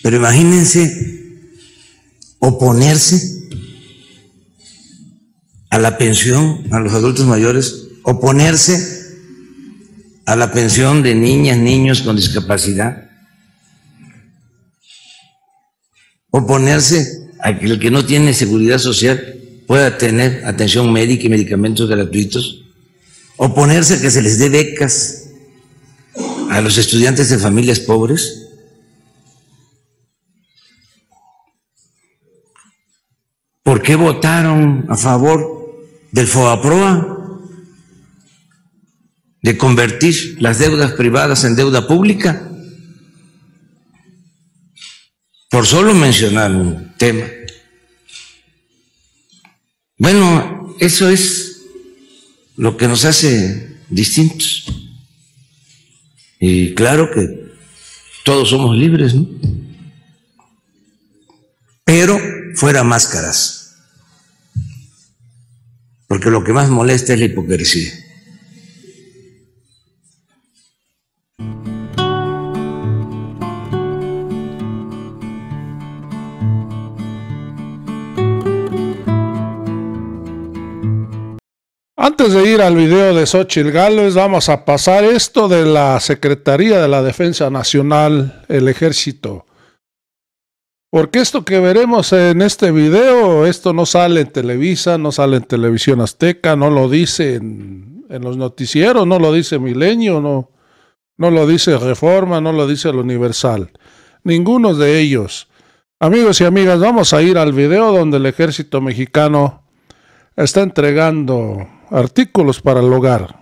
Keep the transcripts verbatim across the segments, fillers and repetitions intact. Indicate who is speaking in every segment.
Speaker 1: Pero imagínense oponerse a la pensión a los adultos mayores, oponerse a la pensión de niñas, niños con discapacidad, oponerse a que el que no tiene seguridad social pueda tener atención médica y medicamentos gratuitos, oponerse a que se les dé becas a los estudiantes de familias pobres. ¿Por qué votaron a favor del FOBAPROA, de convertir las deudas privadas en deuda pública? Por solo mencionar un tema. Bueno, eso es lo que nos hace distintos. Y claro que todos somos libres, ¿no? Pero fuera máscaras. Porque lo que más molesta es la hipocresía.
Speaker 2: Antes de ir al video de Xóchitl Gálvez, vamos a pasar esto de la Secretaría de la Defensa Nacional, el Ejército. Porque esto que veremos en este video, esto no sale en Televisa, no sale en Televisión Azteca, no lo dice en, en los noticieros, no lo dice Milenio, no, no lo dice Reforma, no lo dice el Universal. Ninguno de ellos. Amigos y amigas, vamos a ir al video donde el Ejército Mexicano está entregando artículos para el hogar.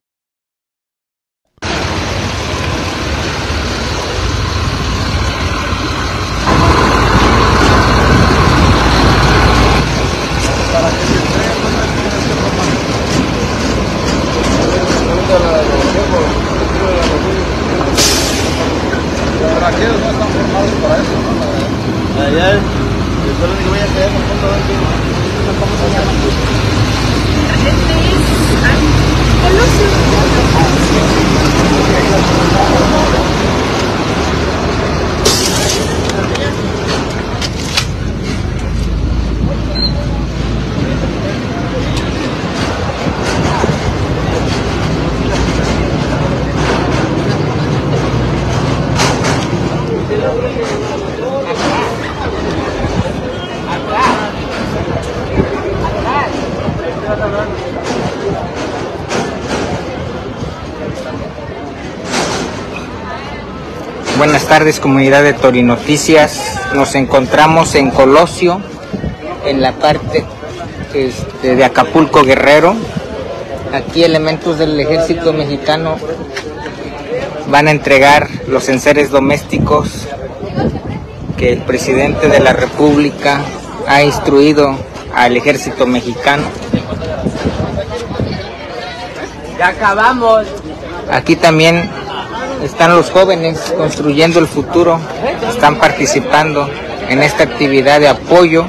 Speaker 3: Buenas tardes, comunidad de Torinoticias. Nos encontramos en Colosio, en la parte este, de Acapulco, Guerrero. Aquí elementos del Ejército Mexicano van a entregar los enseres domésticos que el presidente de la República ha instruido al Ejército Mexicano.
Speaker 4: Ya acabamos.
Speaker 3: Aquí también están los jóvenes construyendo el futuro, están participando en esta actividad de apoyo,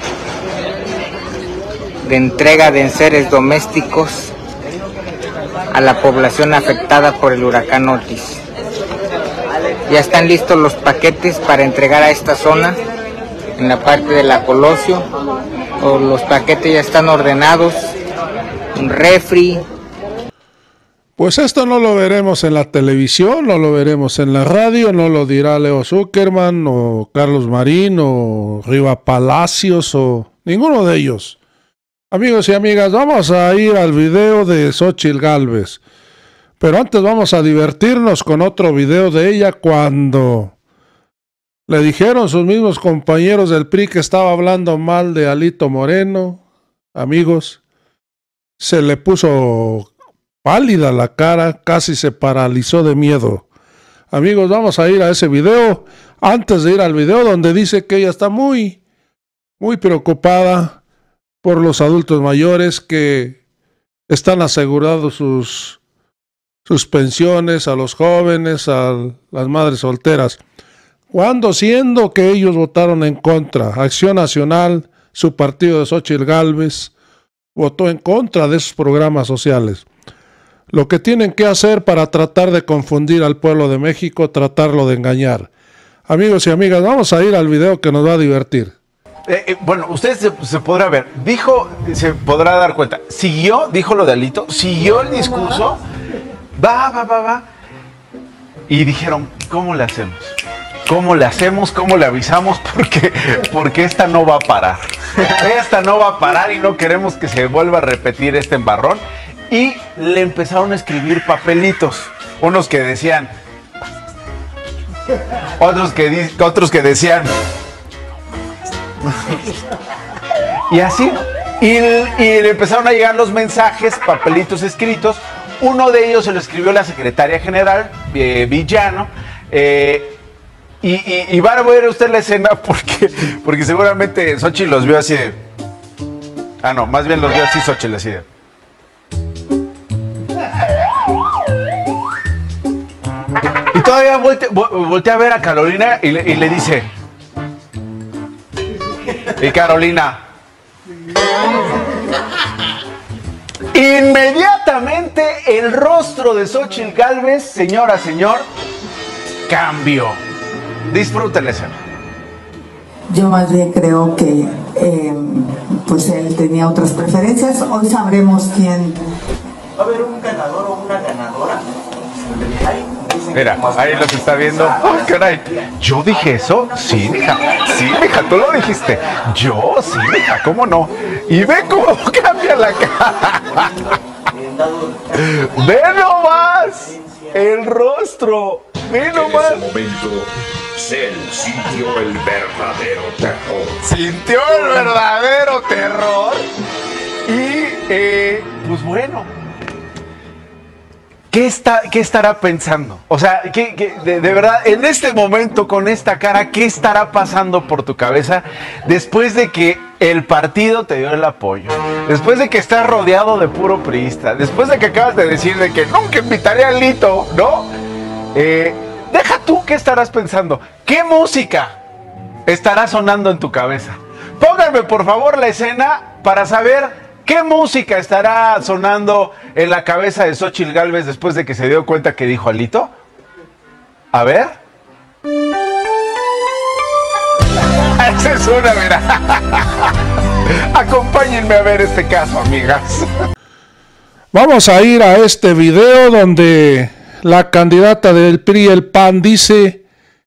Speaker 3: de entrega de enseres domésticos a la población afectada por el huracán Otis. Ya están listos los paquetes para entregar a esta zona, en la parte de la Colosio, o los paquetes ya están ordenados, un refri.
Speaker 2: Pues esto no lo veremos en la televisión, no lo veremos en la radio, no lo dirá Leo Zuckerman o Carlos Marín o Riva Palacios o ninguno de ellos. Amigos y amigas, vamos a ir al video de Xóchitl Gálvez. Pero antes vamos a divertirnos con otro video de ella cuando le dijeron sus mismos compañeros del P R I que estaba hablando mal de Alito Moreno. Amigos, se le puso pálida la cara, casi se paralizó de miedo. Amigos, vamos a ir a ese video, antes de ir al video donde dice que ella está muy, muy preocupada por los adultos mayores que están asegurados sus, sus pensiones, a los jóvenes, a las madres solteras. Cuando siendo que ellos votaron en contra, Acción Nacional, su partido de Xóchitl Gálvez, votó en contra de esos programas sociales. Lo que tienen que hacer para tratar de confundir al pueblo de México, tratarlo de engañar. Amigos y amigas, vamos a ir al video que nos va a divertir.
Speaker 5: Eh, eh, bueno, usted se, se podrá ver, dijo, se podrá dar cuenta, siguió, dijo lo de Alito, siguió el discurso, va, va, va, va, y dijeron, ¿cómo le hacemos? ¿Cómo le hacemos? ¿Cómo le avisamos? Porque, porque esta no va a parar, esta no va a parar y no queremos que se vuelva a repetir este embarrón. Y le empezaron a escribir papelitos, unos que decían, otros que, otros que decían, y así, y, y le empezaron a llegar los mensajes, papelitos escritos. Uno de ellos se lo escribió la secretaria general, eh, Villano, eh, y, y, y van a ver usted la escena porque, porque seguramente Xochitl los vio así de, ah no, más bien los vio así Xochitl así de, y todavía voltea, voltea a ver a Carolina y le, y le dice, y Carolina, inmediatamente el rostro de Xochitl Gálvez, señora, señor, cambió. Disfrute la escena.
Speaker 6: Yo más bien creo que eh, pues él tenía otras preferencias. Hoy sabremos quién.
Speaker 7: ¿Va a haber un ganador o una ganadora?
Speaker 5: Mira, ahí los está viendo. Oh, caray, ¿yo dije eso? Sí, mija. Sí, mija, tú lo dijiste. Yo, sí, mija, ¿cómo no? Y ve cómo cambia la cara. Ve nomás el rostro. Ve nomás.
Speaker 8: En ese momento, Cell sintió el verdadero terror.
Speaker 5: Sintió el verdadero terror. Y, eh, pues bueno. ¿Qué, está, ¿Qué estará pensando? O sea, ¿qué, qué, de, de verdad, en este momento, con esta cara, ¿qué estará pasando por tu cabeza después de que el partido te dio el apoyo? Después de que estás rodeado de puro priista, después de que acabas de decir de que nunca invitaré a Alito, ¿no? Eh, deja tú, ¿qué estarás pensando? ¿Qué música estará sonando en tu cabeza? Pónganme, por favor, la escena para saber ¿qué música estará sonando en la cabeza de Xochitl Gálvez después de que se dio cuenta que dijo Alito? A ver. Esa es una, mira. Acompáñenme a ver este caso, amigas.
Speaker 2: Vamos a ir a este video donde la candidata del P R I y el P A N dice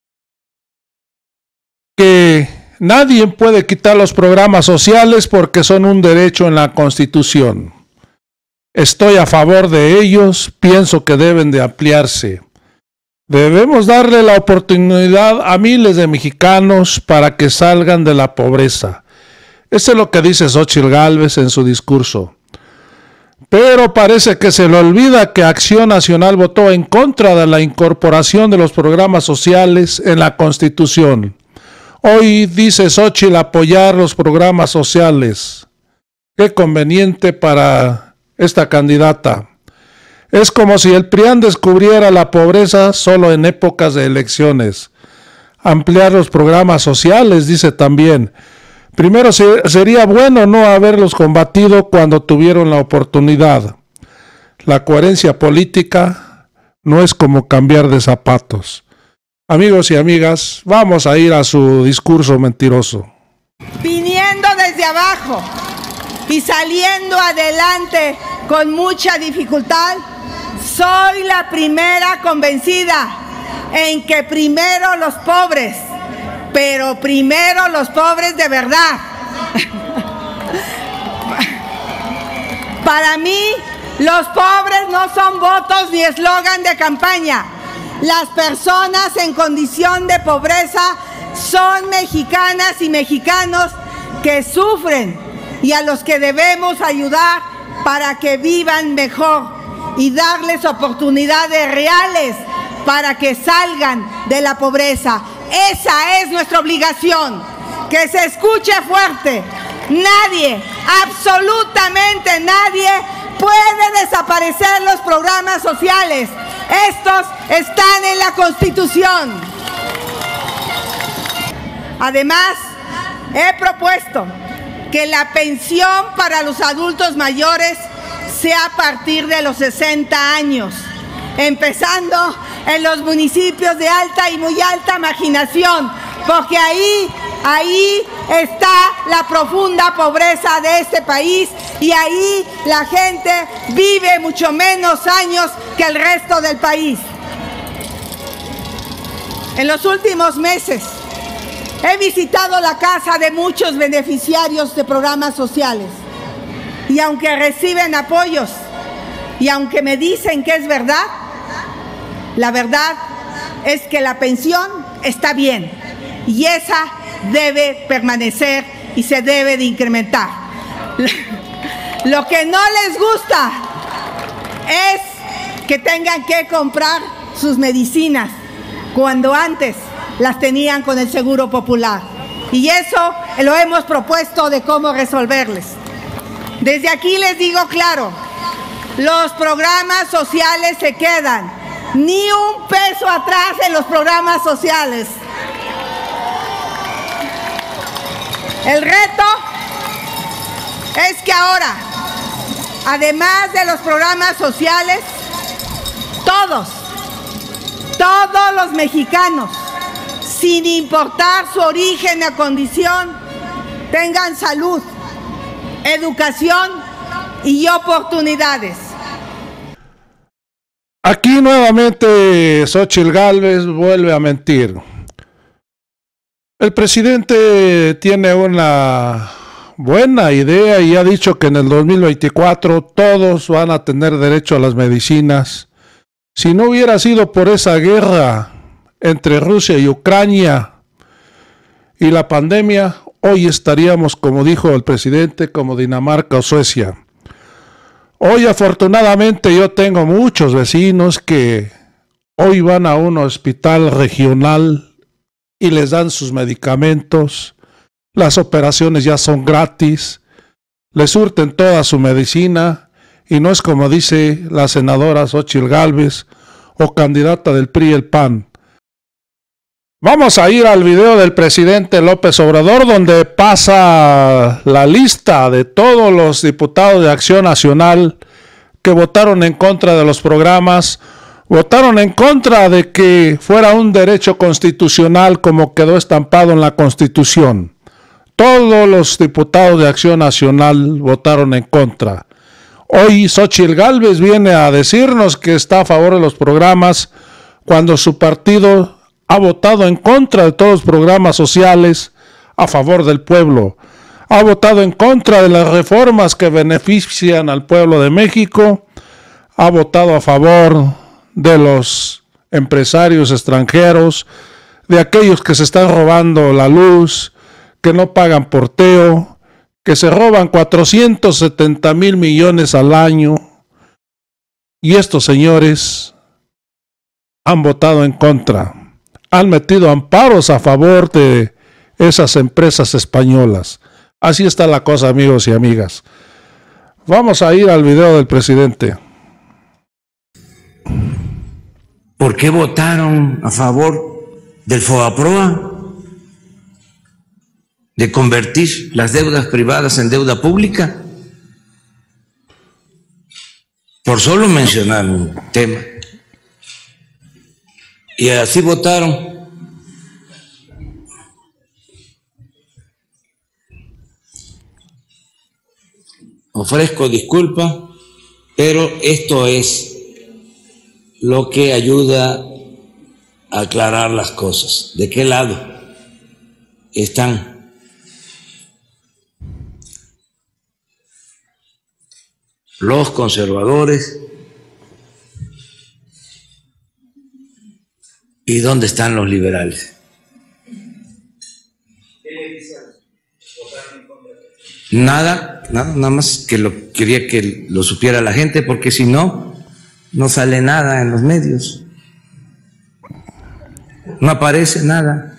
Speaker 2: que nadie puede quitar los programas sociales porque son un derecho en la Constitución. Estoy a favor de ellos, pienso que deben de ampliarse. Debemos darle la oportunidad a miles de mexicanos para que salgan de la pobreza. Eso es lo que dice Xochitl Gálvez en su discurso. Pero parece que se le olvida que Acción Nacional votó en contra de la incorporación de los programas sociales en la Constitución. Hoy dice Xochitl apoyar los programas sociales. Qué conveniente para esta candidata. Es como si el P R I A N descubriera la pobreza solo en épocas de elecciones. Ampliar los programas sociales, dice también. Primero sería bueno no haberlos combatido cuando tuvieron la oportunidad. La coherencia política no es como cambiar de zapatos. Amigos y amigas, vamos a ir a su discurso mentiroso.
Speaker 9: Viniendo desde abajo y saliendo adelante con mucha dificultad, soy la primera convencida en que primero los pobres, pero primero los pobres de verdad. Para mí, los pobres no son votos ni eslogan de campaña. Las personas en condición de pobreza son mexicanas y mexicanos que sufren y a los que debemos ayudar para que vivan mejor y darles oportunidades reales para que salgan de la pobreza. Esa es nuestra obligación. Que se escuche fuerte. Nadie, absolutamente nadie, puede desaparecer los programas sociales. Estos están en la Constitución. Además, he propuesto que la pensión para los adultos mayores sea a partir de los sesenta años, empezando en los municipios de alta y muy alta marginación, porque ahí, ahí está la profunda pobreza de este país y ahí la gente vive mucho menos años que el resto del país. En los últimos meses he visitado la casa de muchos beneficiarios de programas sociales y aunque reciben apoyos y aunque me dicen que es verdad, la verdad es que la pensión está bien y esa debe permanecer y se debe de incrementar. Lo que no les gusta es que tengan que comprar sus medicinas cuando antes las tenían con el Seguro Popular. Y eso lo hemos propuesto de cómo resolverles. Desde aquí les digo claro, los programas sociales se quedan. Ni un peso atrás en los programas sociales. El reto es que ahora, además de los programas sociales, todos, todos los mexicanos, sin importar su origen o condición, tengan salud, educación y oportunidades.
Speaker 2: Aquí nuevamente Xóchitl Gálvez vuelve a mentir. El presidente tiene una buena idea y ha dicho que en el dos mil veinticuatro todos van a tener derecho a las medicinas. Si no hubiera sido por esa guerra entre Rusia y Ucrania y la pandemia, hoy estaríamos, como dijo el presidente, como Dinamarca o Suecia. Hoy afortunadamente yo tengo muchos vecinos que hoy van a un hospital regional y les dan sus medicamentos, las operaciones ya son gratis, les surten toda su medicina y no es como dice la senadora Xóchitl Gálvez o candidata del P R I y el P A N. Vamos a ir al video del presidente López Obrador donde pasa la lista de todos los diputados de Acción Nacional que votaron en contra de los programas, votaron en contra de que fuera un derecho constitucional como quedó estampado en la Constitución. Todos los diputados de Acción Nacional votaron en contra. Hoy Xóchitl Gálvez viene a decirnos que está a favor de los programas cuando su partido ha votado en contra de todos los programas sociales a favor del pueblo. Ha votado en contra de las reformas que benefician al pueblo de México. Ha votado a favor de los empresarios extranjeros, de aquellos que se están robando la luz, que no pagan porteo, que se roban cuatrocientos setenta mil millones al año. Y estos señores han votado en contra. Han metido amparos a favor de esas empresas españolas. Así está la cosa, amigos y amigas. Vamos a ir al video del presidente.
Speaker 1: ¿Por qué votaron a favor del FOBAPROA? De convertir las deudas privadas en deuda pública. Por solo mencionar un tema. Y así votaron. Ofrezco disculpa, pero esto es lo que ayuda a aclarar las cosas. ¿De qué lado están? Los conservadores. ¿Y dónde están los liberales? Nada, nada, nada más que lo quería que lo supiera la gente, porque si no, no sale nada en los medios. No aparece nada.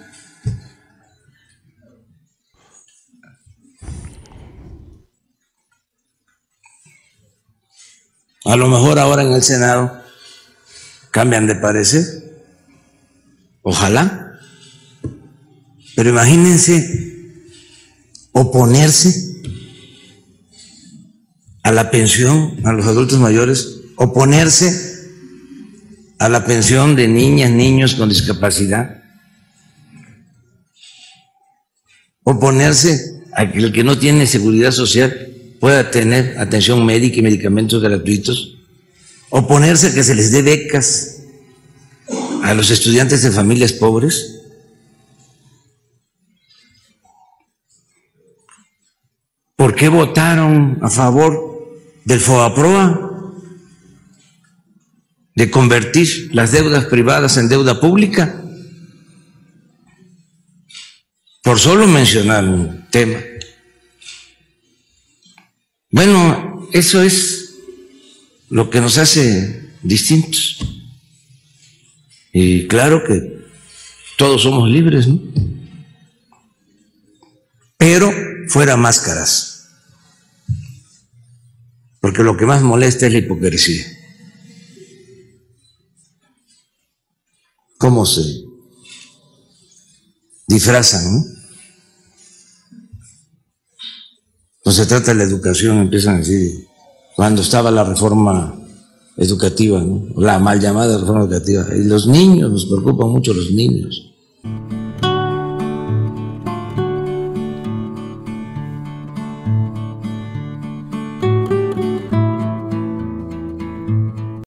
Speaker 1: A lo mejor ahora en el Senado cambian de parecer. Ojalá. Pero imagínense oponerse a la pensión a los adultos mayores, oponerse a la pensión de niñas, niños con discapacidad, oponerse a que el que no tiene seguridad social pueda tener atención médica y medicamentos gratuitos, oponerse a que se les dé becas a los estudiantes de familias pobres. ¿Por qué votaron a favor del FOBAPROA? De convertir las deudas privadas en deuda pública, por solo mencionar un tema. Bueno, eso es lo que nos hace distintos. Y claro que todos somos libres, ¿no? Pero fuera máscaras, porque lo que más molesta es la hipocresía. Cómo se disfrazan, ¿no? Cuando se trata de la educación empiezan a decir, cuando estaba la reforma educativa, ¿no? La mal llamada reforma educativa, y los niños, nos preocupan mucho los niños.